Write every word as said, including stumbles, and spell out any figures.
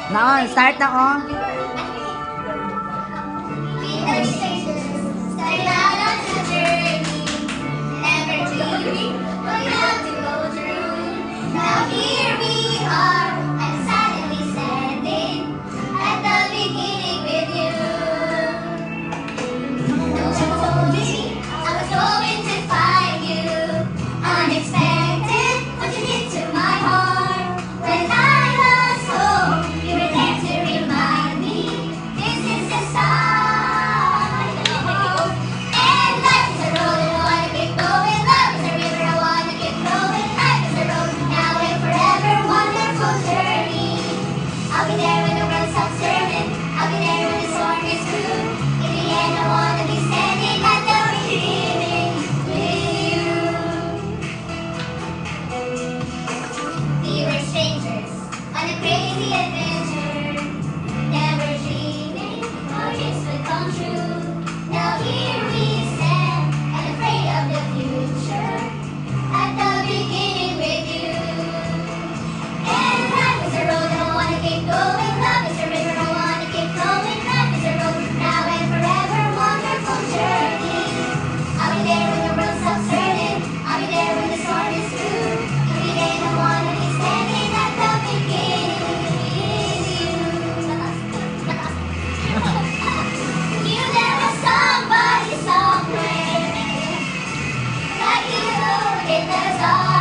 Now, start na oh. Starting out on a journey, never dreaming what we have to go through. Now here we are, and suddenly standing at the beginning with you. No one told me I was going to find you. Unexpected, what you did to my heart. When I was home, you were there to remind me this is the start. And life is a road and I wanna keep going. Love is a river, I wanna keep flowing. Life is a road, now and forever, wonderful journey. I'll be there when the world stops turning. I'll be there when the storm is through. In the end, I wanna be standing at the beginning with you. We were strangers on a crazy adventure, never dreaming our dreams would come true. Now here we stand, unafraid of the future, at the beginning with you. And life is a road and I wanna keep going. Love is a river, I wanna keep flowing. Life is a road, now and forever, wonderful journey. I'll be there when the world stops turning. I'll be there when the storm is through. Every day I wanna be standing at the beginning with you. You there was somebody somewhere, like you in the dark.